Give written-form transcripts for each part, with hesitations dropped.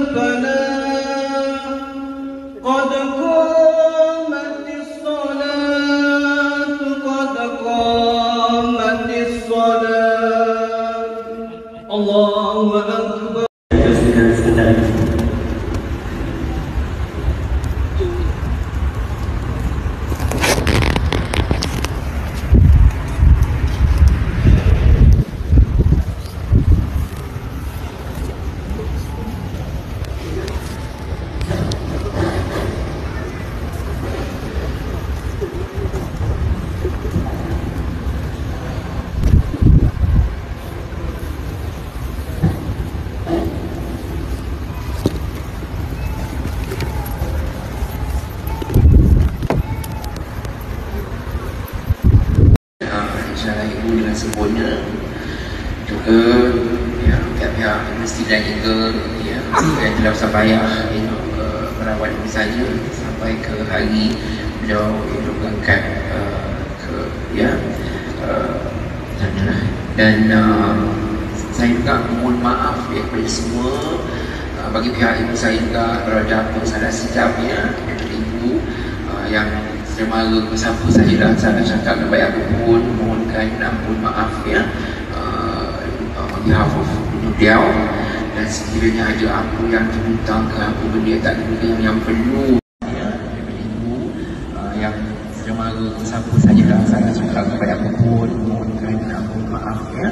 Allahu Akbar. Insya-Allah ibu dengan sempurna juga ya, pihak-pihak mesti dan juga ya, yang telah bersabayah merawat ibu saya sampai ke hari beliau berangkat ke ya sanalah. Dan saya juga mohon maaf ya kepada semua bagi pihak ibu saya juga terhadap salah silapnya daripada ibu yang semara bersama saya dah saya cakap dengan baik aku pun mohonkan ampun maaf ya on behalf of beliau, dan sekiranya ada apa yang terhutang ke apa benda tak ada yang perlu ya daripada ibu yang semara bersama saya dah saya cakap dengan baik aku pun mohonkan ampun maaf ya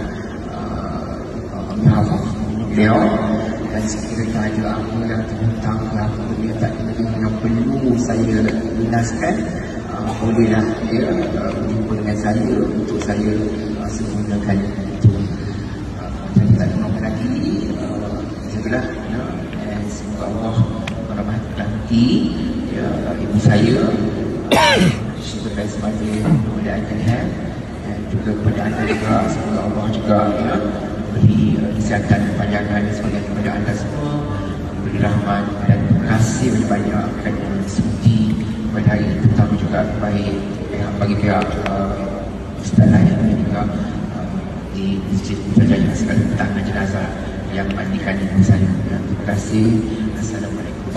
on behalf of beliau, dan sekiranya ada apa yang terhutang ke apa benda tak ada yang perlu saya lunaskan bolehlah ya berjumpa dengan saya untuk saya sempurnakan itu. Saya tak mahu lagi jagalah ya, dan semoga Allah merahmati ya ibu saya sebagai semasa kemudahan kalian, dan juga kepada anda juga semoga Allah juga ya beri kesihatan kepanjangan sebagai kepada anda semua, beri rahmat dan terima kasih banyak-banyak kerana sudi pada hari ini, terutama juga bagi pihak Ustaz lain dan juga di Masjid Mujahidin segala tangan jenazah yang mandikan ibu saya. Terima kasih. Assalamualaikum.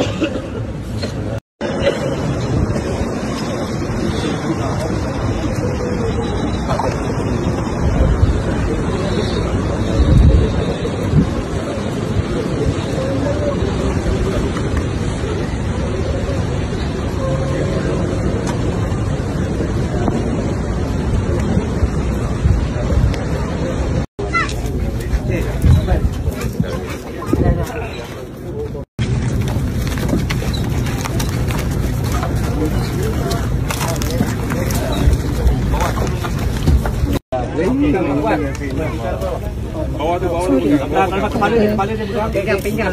Bawah tu kepala dia pegang pinggang.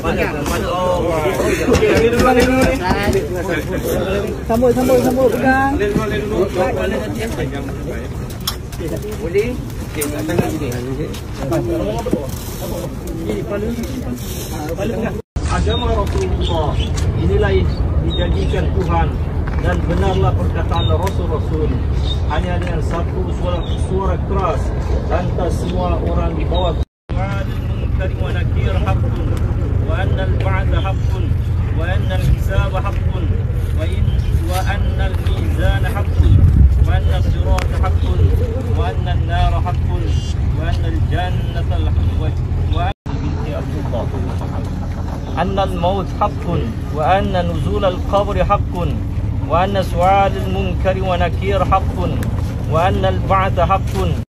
Sambut pegang. Boleh. Tangan sini. Agama Rasulullah inilah dijadikan Tuhan, dan benarlah perkataan Rasul-Rasul. Hanya dengan satu suara keras, lantas semua orang di bawah. Munkar wa nakir haqqun, wa anna al-ba'da haqqun, wa anna al-hisaba haqqun, wa anna al-mizana haqqun, wa anna as-sirata haqqun, wa anna an-nara haqqun, wa anna al-jannata haqqun, wa binti Abdullah. Anna al-maut haqqun, wa anna nuzul al-qabr haqqun, وأن سؤال المنكر ونكير حق وأن البعث حق